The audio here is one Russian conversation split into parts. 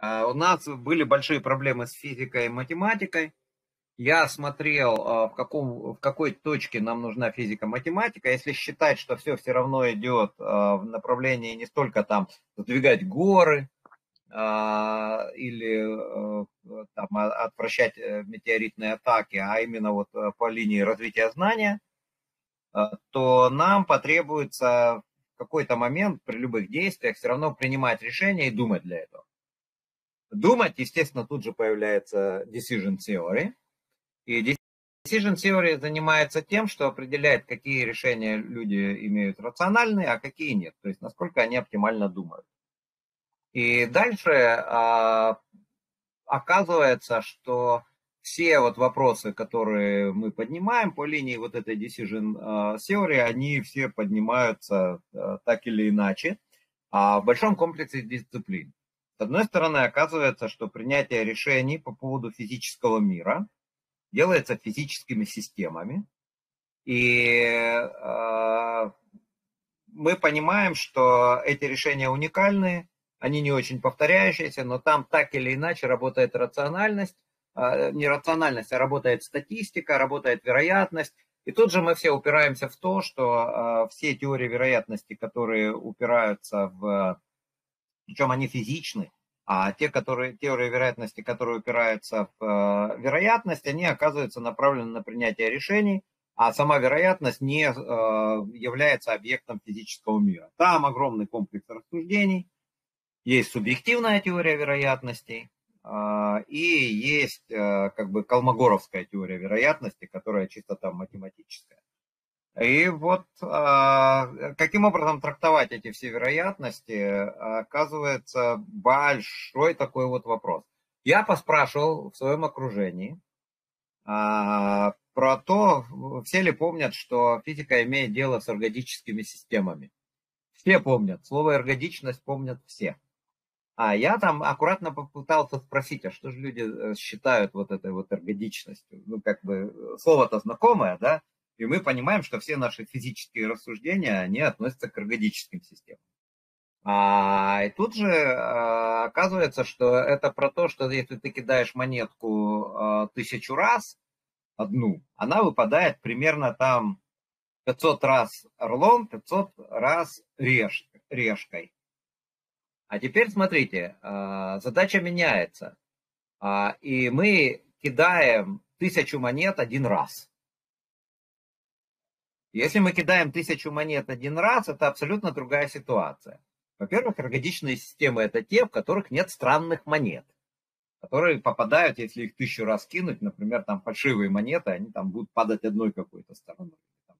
У нас были большие проблемы с физикой и математикой. Я смотрел, в какой точке нам нужна физика-математика. Если считать, что все равно идет в направлении не столько там сдвигать горы или там, отвращать метеоритные атаки, а именно вот по линии развития знания, то нам потребуется в какой-то момент при любых действиях все равно принимать решения и думать для этого. Думать, естественно, тут же появляется decision theory. И decision theory занимается тем, что определяет, какие решения люди имеют рациональные, а какие нет. То есть, насколько они оптимально думают. И дальше оказывается, что все вот вопросы, которые мы поднимаем по линии вот этой decision theory, они все поднимаются так или иначе в большом комплексе дисциплин. С одной стороны, оказывается, что принятие решений по поводу физического мира делается физическими системами. И мы понимаем, что эти решения уникальные, они не очень повторяющиеся, но там так или иначе работает рациональность, не рациональность, а работает статистика, работает вероятность. И тут же мы все упираемся в то, что все теории вероятности, которые упираются в... Причем они физичны, а теории вероятности, которые упираются в вероятность, они оказываются направлены на принятие решений, а сама вероятность не является объектом физического мира. Там огромный комплекс рассуждений, есть субъективная теория вероятностей, и есть как бы колмогоровская теория вероятности, которая чисто там математическая. И вот каким образом трактовать эти все вероятности, оказывается большой такой вот вопрос. Я поспрашивал в своем окружении про то, все ли помнят, что физика имеет дело с эргодическими системами. Все помнят, слово эргодичность помнят все. А я там аккуратно попытался спросить, а что же люди считают вот этой вот эргодичностью? Ну, как бы слово-то знакомое, да? И мы понимаем, что все наши физические рассуждения, они относятся к эргодическим системам. И тут же оказывается, что это про то, что если ты кидаешь монетку 1000 раз, одну, она выпадает примерно там 500 раз орлом, 500 раз решкой. А теперь смотрите, задача меняется. И мы кидаем 1000 монет один раз. Если мы кидаем 1000 монет один раз, это абсолютно другая ситуация. Во-первых, эргодичные системы это те, в которых нет странных монет, которые попадают, если их 1000 раз кинуть, например, там фальшивые монеты, они там будут падать одной какой-то стороной.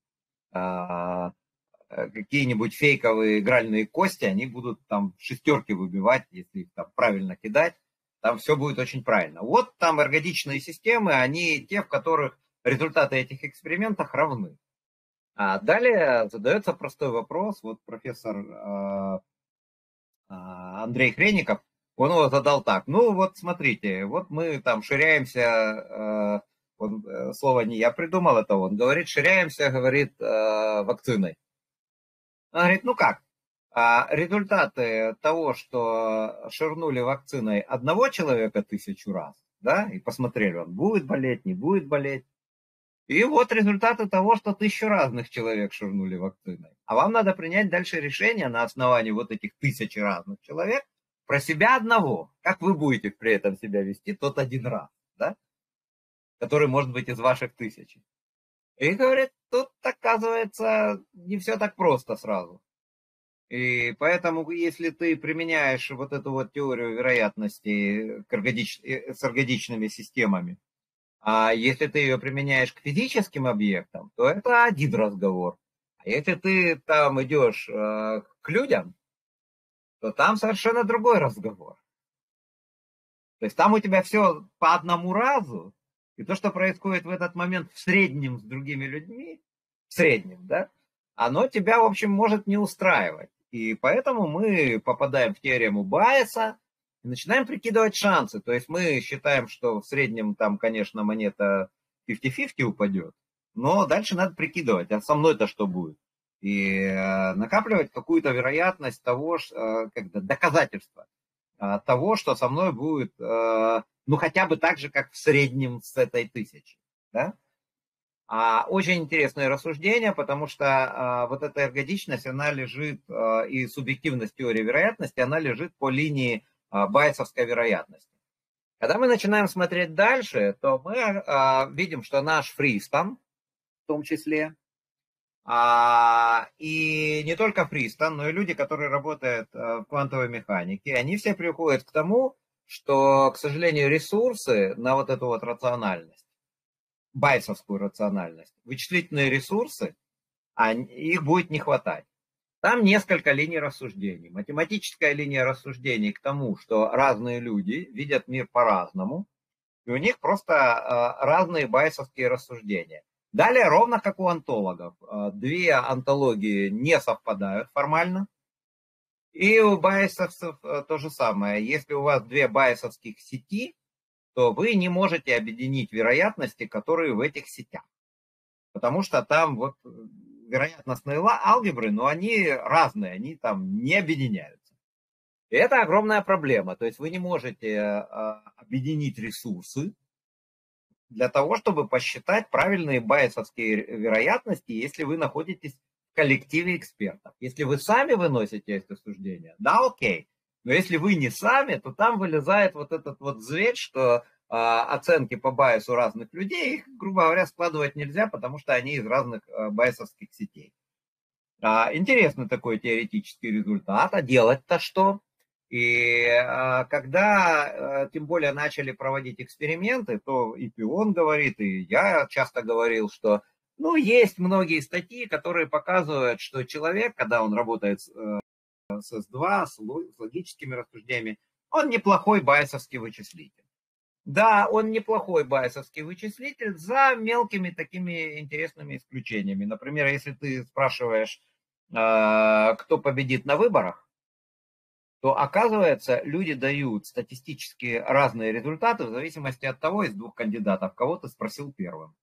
Какие-нибудь фейковые игральные кости, они будут там шестерки выбивать, если их там правильно кидать, там все будет очень правильно. Вот там эргодичные системы, они те, в которых результаты этих экспериментов равны. А далее задается простой вопрос. Вот профессор Андрей Хренников, он его задал так. Ну вот смотрите, вот мы там ширяемся, слово не я придумал, это он говорит, ширяемся, говорит, вакциной. Он говорит, ну как, результаты того, что ширнули вакциной одного человека 1000 раз, да, и посмотрели, он будет болеть, не будет болеть. И вот результаты того, что 1000 разных человек ширнули вакциной. А вам надо принять дальше решение на основании вот этих 1000 разных человек про себя одного. Как вы будете при этом себя вести тот один раз, да? Который может быть из ваших 1000. И говорит, тут оказывается не все так просто сразу. И поэтому, если ты применяешь вот эту вот теорию вероятности с эргодичными системами, а если ты ее применяешь к физическим объектам, то это один разговор. А если ты там идешь к людям, то там совершенно другой разговор. То есть там у тебя все по одному разу, и то, что происходит в этот момент в среднем с другими людьми, в среднем, да, оно тебя, в общем, может не устраивать. И поэтому мы попадаем в теорему Байеса, и начинаем прикидывать шансы. То есть мы считаем, что в среднем там, конечно, монета 50-50 упадет, но дальше надо прикидывать, а со мной-то что будет? И накапливать какую-то вероятность того, доказательства. того, что со мной будет, ну, хотя бы так же, как в среднем с этой 1000. Да? Очень интересное рассуждение, потому что вот эта эргодичность, она лежит, и субъективность теории вероятности, она лежит по линии байесовской вероятности. Когда мы начинаем смотреть дальше, то мы видим, что наш Фристон, в том числе, и не только Фристон, но и люди, которые работают в квантовой механике, они все приходят к тому, что, к сожалению, ресурсы на вот эту вот рациональность, байесовскую рациональность, вычислительные ресурсы, их будет не хватать. Там несколько линий рассуждений. Математическая линия рассуждений к тому, что разные люди видят мир по-разному, и у них просто разные байесовские рассуждения. Далее, ровно как у онтологов, две онтологии не совпадают формально. И у байесовцев то же самое. Если у вас две байесовских сети, то вы не можете объединить вероятности, которые в этих сетях. Потому что там вот вероятностные алгебры, но они разные, они там не объединяются. И это огромная проблема. То есть вы не можете объединить ресурсы для того, чтобы посчитать правильные байесовские вероятности, если вы находитесь в коллективе экспертов. Если вы сами выносите эти суждения, да, окей. Но если вы не сами, то там вылезает вот этот вот зверь, что оценки по байесу разных людей, их, грубо говоря, складывать нельзя, потому что они из разных байесовских сетей. Интересный такой теоретический результат. А делать-то что? И когда, тем более, начали проводить эксперименты, то и Пион говорит, и я часто говорил, что ну, есть многие статьи, которые показывают, что человек, когда он работает с S2, с логическими рассуждениями, он неплохой байесовский вычислитель. Да, он неплохой байесовский вычислитель за мелкими такими интересными исключениями. Например, если ты спрашиваешь, кто победит на выборах, то, оказывается, люди дают статистически разные результаты в зависимости от того, из двух кандидатов, кого ты спросил первым.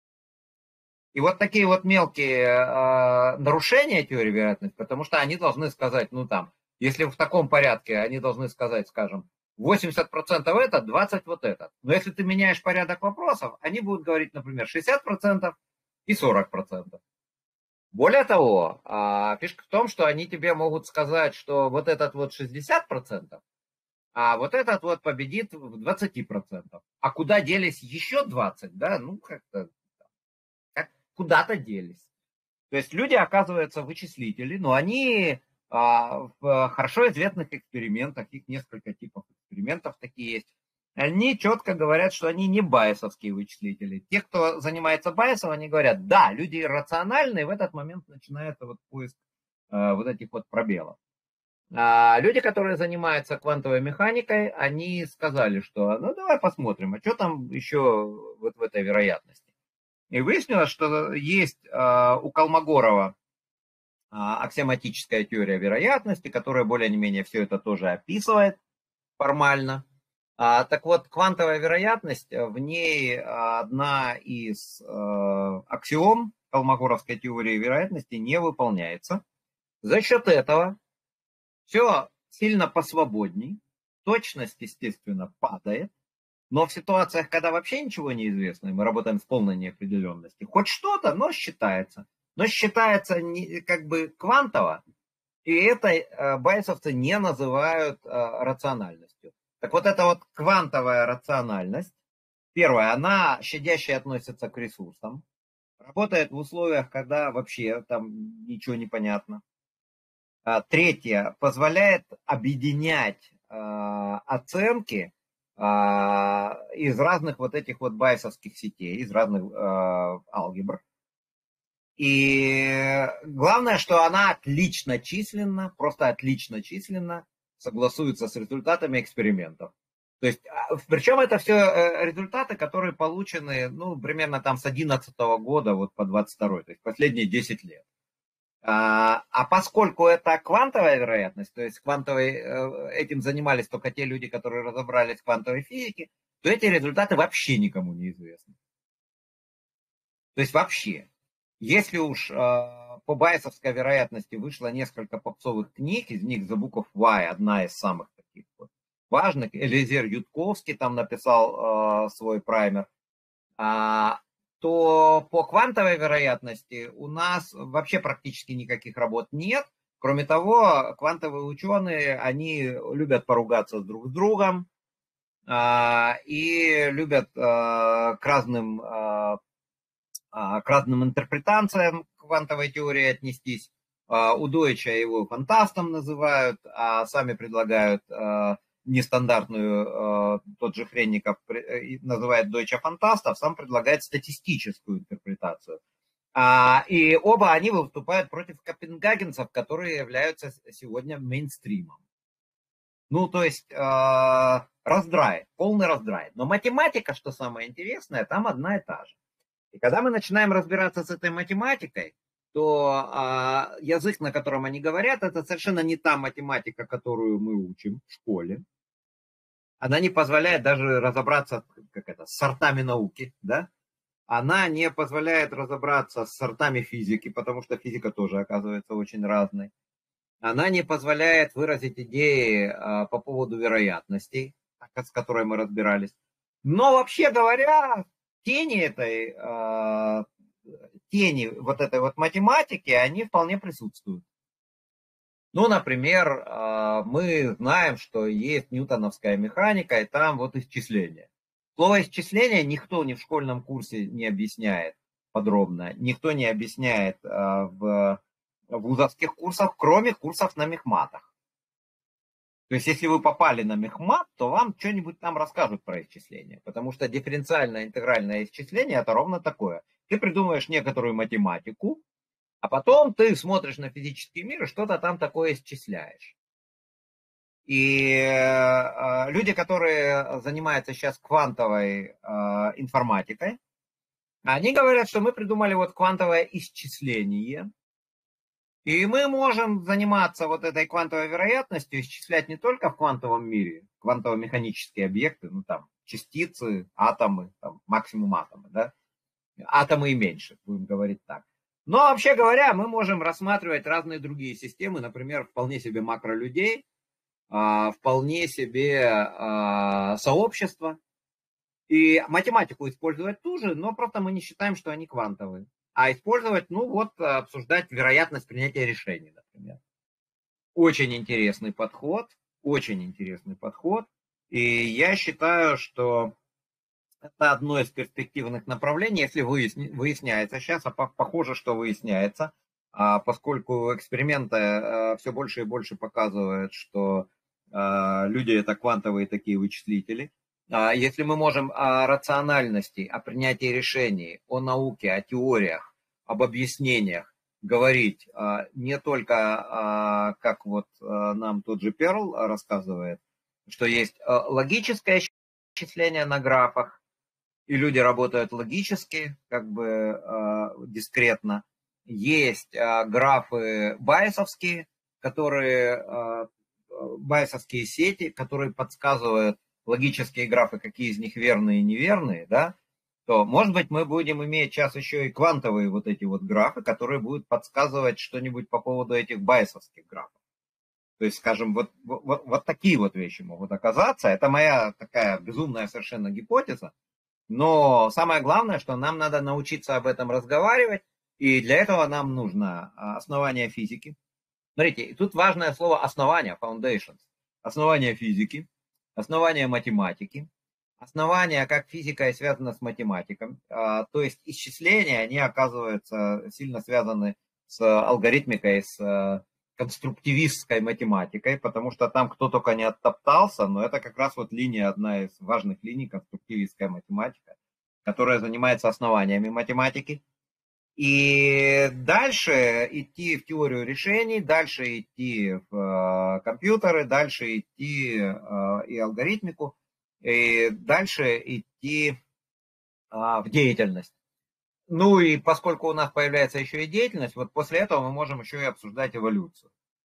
И вот такие вот мелкие нарушения теории вероятности, потому что они должны сказать, ну там, если в таком порядке, они должны сказать, скажем, 80% это, 20% вот это. Но если ты меняешь порядок вопросов, они будут говорить, например, 60% и 40%. Более того, фишка в том, что они тебе могут сказать, что вот этот вот 60%, а вот этот вот победит в 20%. А куда делись еще 20%, да? Ну, как-то куда-то делись. То есть люди, оказывается, вычислители, но они в хорошо известных экспериментах, их несколько типов экспериментов такие есть, они четко говорят, что они не байесовские вычислители. Те, кто занимается байесом, они говорят, да, люди рациональные, в этот момент начинается вот поиск вот этих вот пробелов. Люди, которые занимаются квантовой механикой, они сказали, что ну давай посмотрим, а что там еще вот в этой вероятности. И выяснилось, что есть у Колмогорова аксиоматическая теория вероятности, которая более-менее все это тоже описывает формально. Так вот, квантовая вероятность, в ней одна из аксиом Колмогоровской теории вероятности не выполняется. За счет этого все сильно посвободней, точность, естественно, падает, но в ситуациях, когда вообще ничего не известно, и мы работаем с полной неопределенностью, хоть что-то, но считается. Но считается как бы квантово, и это байесовцы не называют рациональностью. Так вот эта вот квантовая рациональность, первое, она щадяще относится к ресурсам, работает в условиях, когда вообще там ничего не понятно. Третье, позволяет объединять оценки из разных вот этих вот байесовских сетей, из разных алгебр. И главное, что она отлично численно, просто отлично численно согласуется с результатами экспериментов. То есть, причем это все результаты, которые получены, ну, примерно там с 2011 года вот по 22, то есть последние 10 лет. А поскольку это квантовая вероятность, то есть этим занимались только те люди, которые разобрались в квантовой физике, то эти результаты вообще никому не известны. То есть вообще. Если уж по байесовской вероятности вышло несколько попсовых книг, из них The Book of Why одна из самых таких вот важных, Элизер Ютковский там написал свой праймер, то по квантовой вероятности у нас вообще практически никаких работ нет. Кроме того, квантовые ученые, они любят поругаться друг с другом и любят к разным интерпретациям квантовой теории отнестись. У Дойча его фантастом называют, а сами предлагают нестандартную, тот же Хренников называет Дойча фантастов, сам предлагает статистическую интерпретацию. И оба они выступают против копенгагенцев, которые являются сегодня мейнстримом. Ну, то есть раздрай, полный раздрай. Но математика, что самое интересное, там одна и та же. И когда мы начинаем разбираться с этой математикой, то язык, на котором они говорят, это совершенно не та математика, которую мы учим в школе. Она не позволяет даже разобраться с сортами науки, да? Она не позволяет разобраться с сортами физики, потому что физика тоже оказывается очень разной. Она не позволяет выразить идеи по поводу вероятностей, с которой мы разбирались. Но вообще говоря, тени вот этой вот математики, они вполне присутствуют. Ну, например, мы знаем, что есть ньютоновская механика, и там вот исчисление. Слово исчисление никто ни в школьном курсе не объясняет подробно, никто не объясняет в вузовских курсах, кроме курсов на мехматах. То есть, если вы попали на мехмат, то вам что-нибудь там расскажут про исчисление, потому что дифференциальное интегральное исчисление это ровно такое. Ты придумаешь некоторую математику, а потом ты смотришь на физический мир и что-то там такое исчисляешь. И люди, которые занимаются сейчас квантовой информатикой, они говорят, что мы придумали вот квантовое исчисление, и мы можем заниматься вот этой квантовой вероятностью, исчислять не только в квантовом мире, квантово-механические объекты, ну там частицы, атомы, там, максимум атомы, да, атомы и меньше, будем говорить так. Но вообще говоря, мы можем рассматривать разные другие системы, например, вполне себе макролюдей, вполне себе сообщества. И математику использовать ту же, но просто мы не считаем, что они квантовые. А использовать, ну вот, обсуждать вероятность принятия решений, например. Очень интересный подход, очень интересный подход. И я считаю, что это одно из перспективных направлений, если выясняется сейчас, а похоже, что выясняется, поскольку эксперименты все больше и больше показывают, что люди это квантовые такие вычислители. Если мы можем о рациональности, о принятии решений, о науке, о теориях, об объяснениях говорить не только, как вот нам тот же Перл рассказывает, что есть логическое исчисление на графах, и люди работают логически, как бы дискретно. Есть графы байесовские, байесовские сети, которые подсказывают логические графы, какие из них верные и неверные, да, то, может быть, мы будем иметь сейчас еще и квантовые вот эти вот графы, которые будут подсказывать что-нибудь по поводу этих байесовских графов. То есть, скажем, вот такие вот вещи могут оказаться. Это моя такая безумная совершенно гипотеза. Но самое главное, что нам надо научиться об этом разговаривать, и для этого нам нужно основание физики. Смотрите, тут важное слово основание, foundations. Основание физики, основание математики, основание, как физика и связана с математикой. То есть исчисления, они оказываются сильно связаны с алгоритмикой, с конструктивистской математикой, потому что там кто только не оттоптался, но это как раз вот линия, одна из важных линий, конструктивистская математика, которая занимается основаниями математики. И дальше идти в теорию решений, дальше идти в компьютеры, дальше идти и алгоритмику, и дальше идти в деятельность. Ну и поскольку у нас появляется еще и деятельность, вот после этого мы можем еще и обсуждать эволюцию.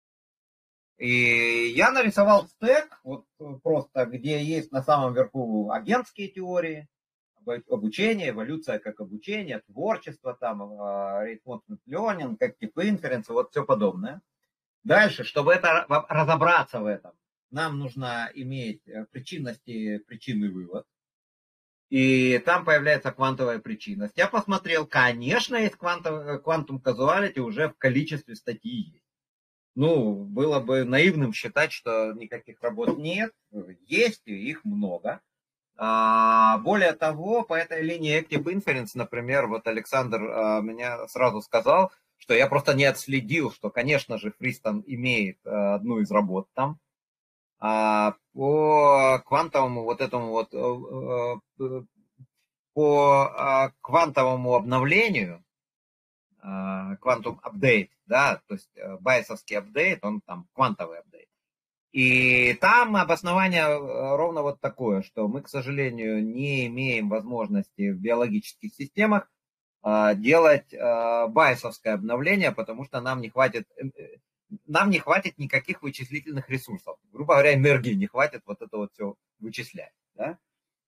И я нарисовал стек, вот просто, где есть на самом верху агентские теории, обучение, эволюция как обучение, творчество, там, reinforcement learning, как типы инференции, вот все подобное. Дальше, чтобы разобраться в этом, нам нужно иметь причинность и причинный вывод. И там появляется квантовая причинность. Я посмотрел, конечно, есть квантум казуалити уже в количестве статей есть. Ну, было бы наивным считать, что никаких работ нет. Есть, и их много. Более того, по этой линии Active Inference, например, вот Александр меня сразу сказал, что я просто не отследил, что, конечно же, Фристон имеет одну из работ там. По квантовому вот этому вот, по квантовому обновлению, Quantum Update, да, то есть байесовский апдейт, он там квантовый апдейт. И там обоснование ровно вот такое, что мы, к сожалению, не имеем возможности в биологических системах делать байесовское обновление, потому что нам не хватит никаких вычислительных ресурсов. Грубо говоря, энергии не хватит вот это вот все вычислять. Да?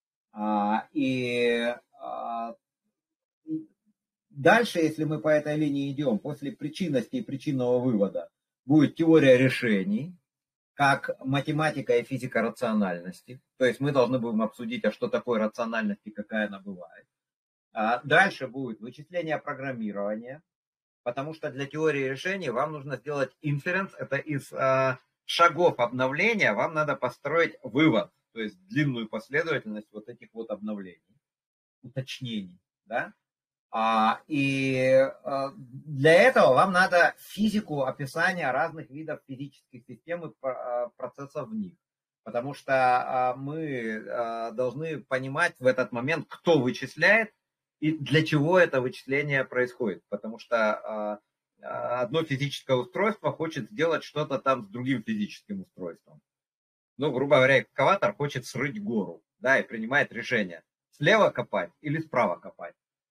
Дальше, если мы по этой линии идем, после причинности и причинного вывода будет теория решений, как математика и физика рациональности. То есть мы должны будем обсудить, а что такое рациональность и какая она бывает. Дальше будет вычисление программирования, потому что для теории решений вам нужно сделать inference, это из шагов обновления вам надо построить вывод, то есть длинную последовательность вот этих вот обновлений, уточнений, да? И для этого вам надо физику, описание разных видов физических систем и процессов в них. Потому что мы должны понимать в этот момент, кто вычисляет и для чего это вычисление происходит. Потому что одно физическое устройство хочет сделать что-то там с другим физическим устройством. Ну, грубо говоря, экскаватор хочет срыть гору, да, и принимает решение, слева копать или справа копать.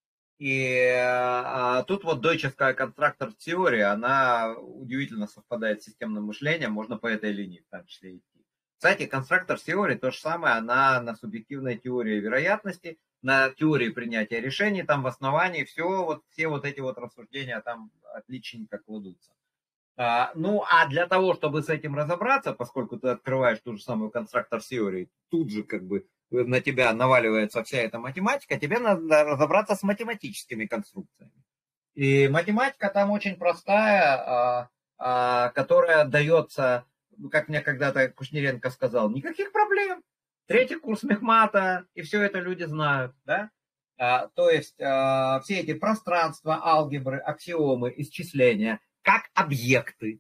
И тут вот дойческая конструктор-теория, она удивительно совпадает с системным мышлением, можно по этой линии в том числе идти. Кстати, конструктор-теория то же самое, она на субъективной теории вероятности, на теории принятия решений, там в основании все вот эти вот рассуждения там отличненько кладутся. Ну, а для того, чтобы с этим разобраться, поскольку ты открываешь ту же самую конструктор-теорию, тут же как бы на тебя наваливается вся эта математика, тебе надо разобраться с математическими конструкциями. И математика там очень простая, которая дается, как мне когда-то Кушниренко сказал, никаких проблем. 3-й курс мехмата, и все это люди знают, да? То есть все эти пространства, алгебры, аксиомы, исчисления, как объекты.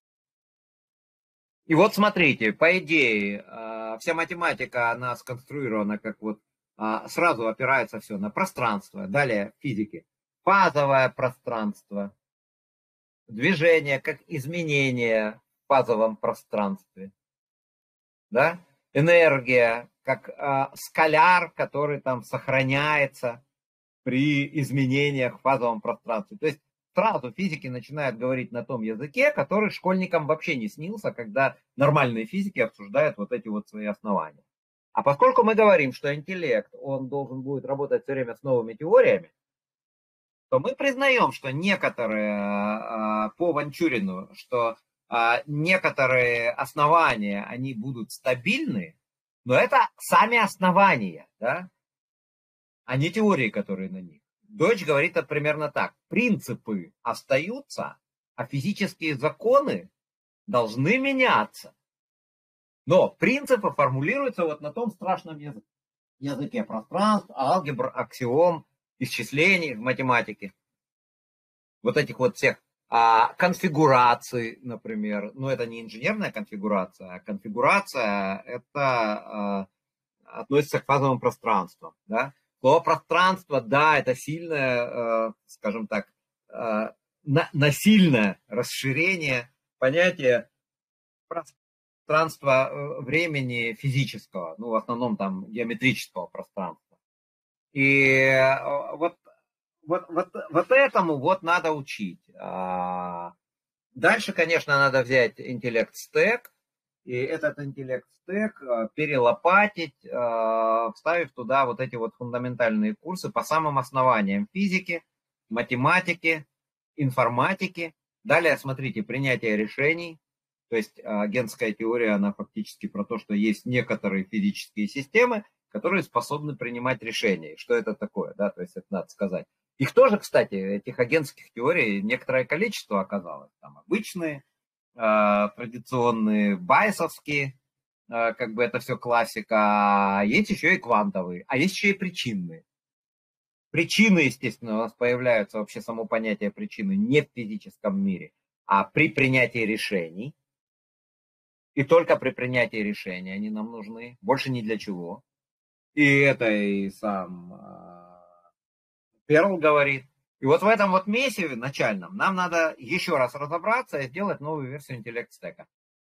И вот смотрите, по идее, вся математика, она сконструирована как вот, сразу опирается все на пространство. Далее физики. Фазовое пространство. Движение как изменение в фазовом пространстве. Да? Энергия как скаляр, который там сохраняется при изменениях в фазовом пространстве. То есть сразу физики начинают говорить на том языке, который школьникам вообще не снился, когда нормальные физики обсуждают вот эти вот свои основания. А поскольку мы говорим, что интеллект, он должен будет работать все время с новыми теориями, то мы признаем, что некоторые, по Ванчурину, что некоторые основания, они будут стабильны, но это сами основания, да, а не теории, которые на них. Дойч говорит примерно так. Принципы остаются, а физические законы должны меняться. Но принципы формулируются вот на том страшном языке пространств, алгебр, аксиом, исчислений в математике. Вот этих вот всех конфигураций, например. Но это не инженерная конфигурация, а конфигурация это относится к фазовым пространствам. Да? Слово пространство, да, это сильное, скажем так, насильное расширение понятия пространства времени физического, ну, в основном там геометрического пространства. И вот этому вот надо учить. Дальше, конечно, надо взять интеллект-стэк, и этот интеллект-стэк перелопатить, вставив туда вот эти вот фундаментальные курсы по самым основаниям физики, математики, информатики. Далее, смотрите, принятие решений, То есть агентская теория, она фактически про то, что есть некоторые физические системы, которые способны принимать решения. И что это такое, да, то есть это надо сказать. Их тоже, кстати, этих агентских теорий некоторое количество оказалось. Там обычные, традиционные, байесовские, как бы это все классика, а есть еще и квантовые, а есть еще и причинные. Причины, естественно, у нас появляются, вообще само понятие причины не в физическом мире, а при принятии решений. И только при принятии решения они нам нужны, больше ни для чего. И это и сам Перл говорит. И вот в этом вот месиве начальном нам надо еще раз разобраться и сделать новую версию интеллект стека.